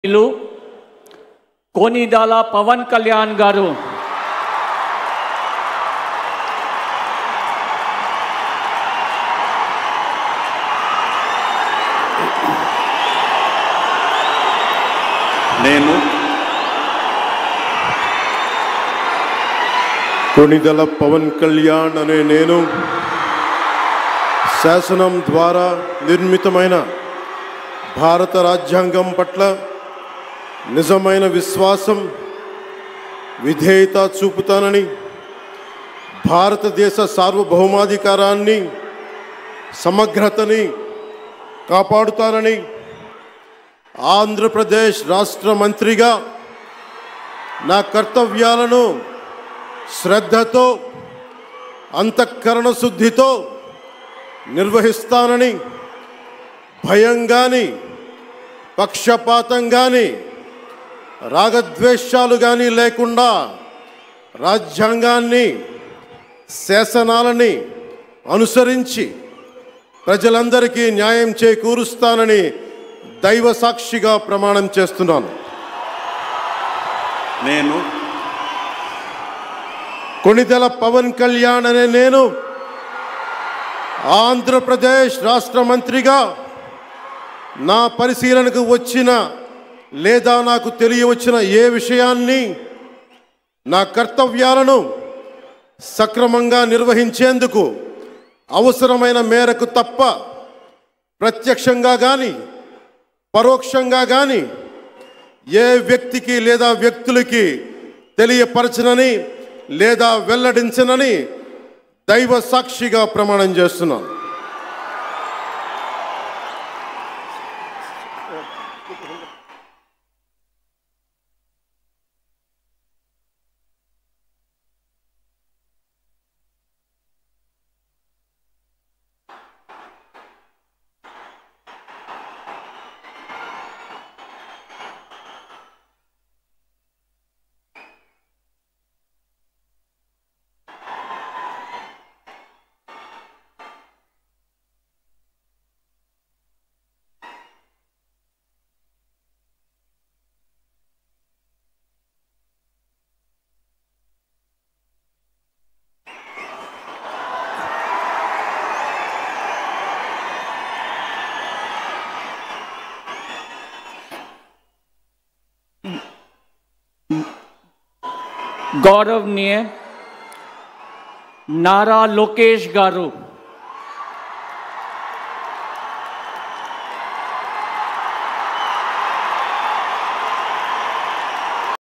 कोनिदाला पवन कल्याण गारू నేను కొనిదల పవన్ కళ్యాణ్ అనే నేను శాసనం ద్వారా నిర్మితమైన భారత రాజ్యాంగం పట్ల నిజమైన విశ్వాసం విధేయత చూపుతానని భారతదేశ సార్వభౌమాధికారాన్ని సమగ్రతని కాపాడుతానని ఆంధ్రప్రదేశ్ రాష్ట్ర మంత్రిగా నా కర్తవ్యాలను శ్రద్ధతో అంతఃకరణ శుద్ధితో నిర్వహిస్తానని భయం గాని పక్షపాతం గాని రాగద్వేషాలు గాని లేకుండా రాజ్యాంగాన్ని శాసనాలని అనుసరించి ప్రజలందరికీ న్యాయం చేకూరుస్తానని దైవ సాక్షిగా ప్రమాణం చేస్తున్నాను. నేను కొనిదెల పవన్ కళ్యాణ్ అనే నేను ఆంధ్రప్రదేశ్ రాష్ట్ర మంత్రిగా నా పరిశీలనకు వచ్చిన లేదా నాకు తెలియవచ్చిన ఏ విషయాన్ని నా కర్తవ్యాలను సక్రమంగా నిర్వహించేందుకు అవసరమైన మేరకు తప్ప ప్రత్యక్షంగా కానీ పరోక్షంగా కానీ ఏ వ్యక్తికి లేదా వ్యక్తులకి తెలియపరచనని లేదా వెల్లడించనని దైవ సాక్షిగా ప్రమాణం చేస్తున్నాను. गौरवनीय नारा लोकेश गारू